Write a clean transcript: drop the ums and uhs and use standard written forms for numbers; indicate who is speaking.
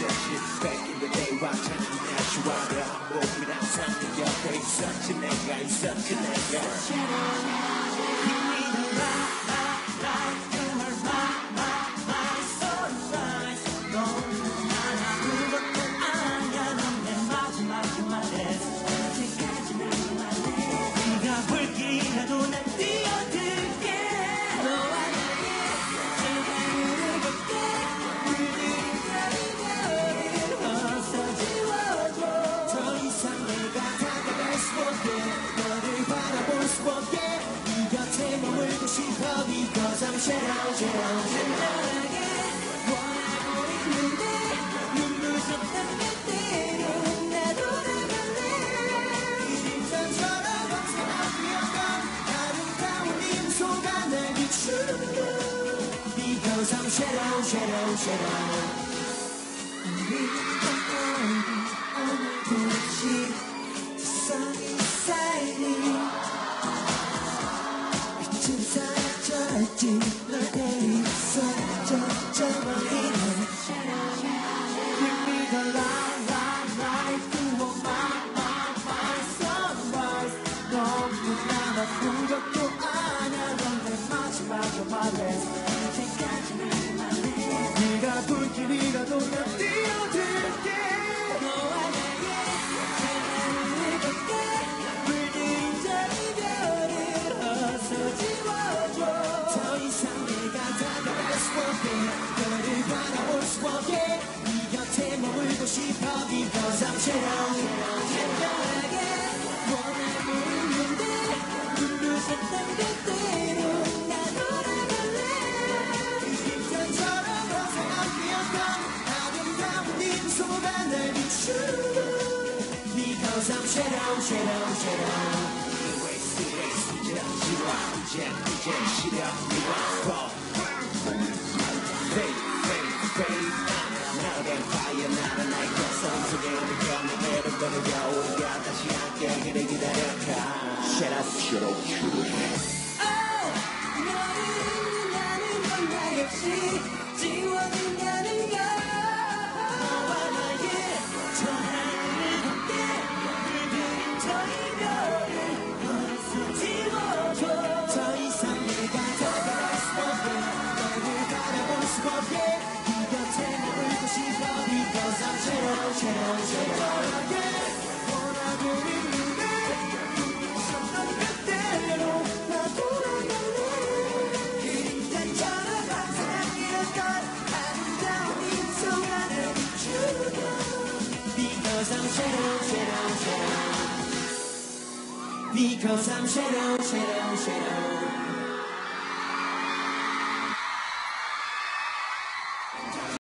Speaker 1: Back in the day 왔잖아 날 좋아하려 몸이랑 상의 옆에 있었지 내가 있었지 내가 Because I'm shadow, shadow, shadow. 원하고 있는데 눈부셨던 그때로 나도 나갈래. 이 심장처럼 언제나 뛰었던 아름다운 미소가 날 비추는 걸. Because I'm shadow, shadow, shadow. 오늘도 없이 세상이 쌓이니 어쩔지 널 데리서 저 멀리는 Give me the light to my sunrise 너무나 부족도 아냐 넌 내 마지막 말해 언제까지나 말해 네가 불길이라도 난 뛰어들게 너와 나의 세상을 걷게 물들인 저 이별을 어서 지워줘 더 이상 내가 다가갈 수 없게 너를 바라볼 수 없게 네 곁에 머물고 싶어 Because I'm shadow 간절하게 원하고 있는데 눈부셨던 그때로 나 돌아갈래 이 심장처럼 항상 뛰었던 아름다운 미소가 날 비추고 Because I'm shadow shadow shadow 이제 시력 미워 Fade, fade Now that fire 나는 나의 것 속에 느껴 내게로 꺼내려 우리가 다시 함께 그래 기다려가 Shut up, shut up, shut up 너를 잊는 나는 건 나 역시 지워진다는 걸 너와 나의 저 하늘을 걷게 물들인 저 이별을 어디서 지워줘 더 이상 내가 다가갈 수 없게 너를 바라볼 수 없게 네 곁에 머물고 싶어 Because I'm shadow, shadow, shadow 원하고 있는데 눈부셨던 그때로 나 돌아갈래 그림자처럼 항상 이었던 아름다운 미소가 날 비추고 Because I'm shadow, shadow, shadow Because I'm shadow, shadow, shadow